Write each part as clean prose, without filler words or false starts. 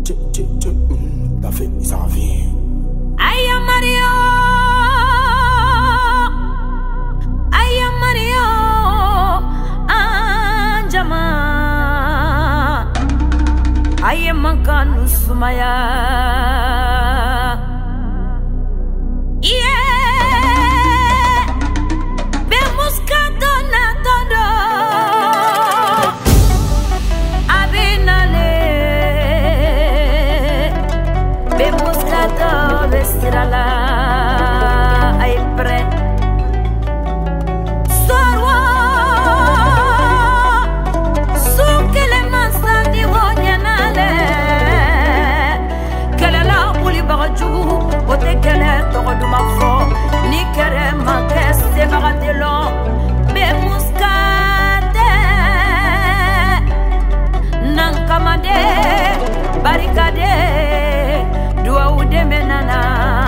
T'as fait, ça revient. Aïe Mario, aïe Mario, Anjama, aïe Mankanu Sumaya. Vestirala ay pre sorwa sukele masandi wonyanale kala la puli bagaju ote kala to duma fo ni kere makeste bagatelo be muskate nankamade barikade dua ude menana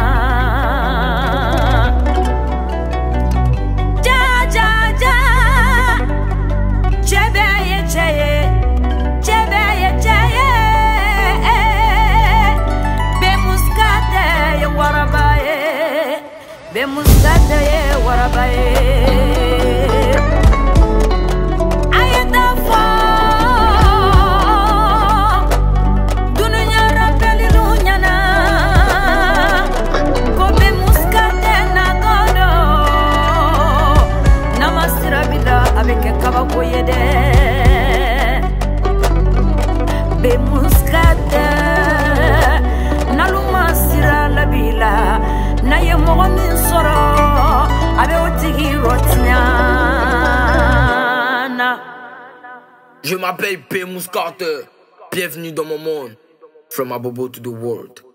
be muskate ye warabaye ayata fa dunya rapeli lunyana ko be muskate na godo namasira bida avec kabako yede be muskate naluma sira labila na ye mogomin soro abe otigi rotnyana. Je m'appelle P. Muscate. Bienvenue dans mon monde. From Abobo to the world.